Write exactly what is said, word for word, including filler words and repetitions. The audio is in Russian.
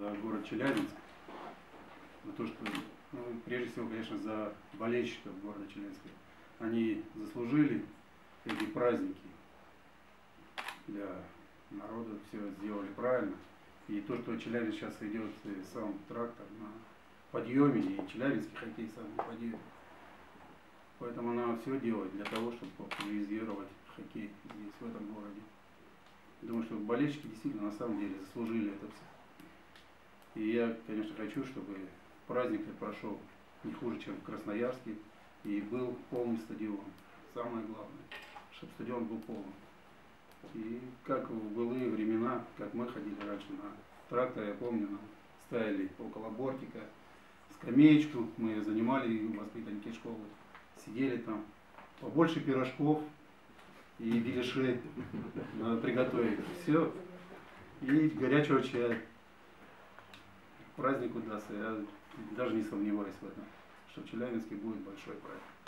за город Челябинск, за то, что, ну, прежде всего, конечно, за болельщиков города Челябинска. Они заслужили эти праздники для народа, все сделали правильно. И то, что Челябинск сейчас идет сам трактор на подъеме, и челябинский хоккей сам на подъеме. Поэтому она все делает для того, чтобы популяризировать хоккей здесь, в этом городе. Думаю, что болельщики действительно на самом деле заслужили это все. И я, конечно, хочу, чтобы праздник прошел не хуже, чем в Красноярске, и был полный стадион. Самое главное, чтобы стадион был полный. И как в былые времена, как мы ходили раньше на трактор, я помню, нам ставили около бортика скамеечку, мы занимали воспитанники школы, сидели там, побольше пирожков и беляшей надо приготовить. Все. И горячего чая. Праздник удастся. Я даже не сомневаюсь в этом, что в Челябинске будет большой праздник.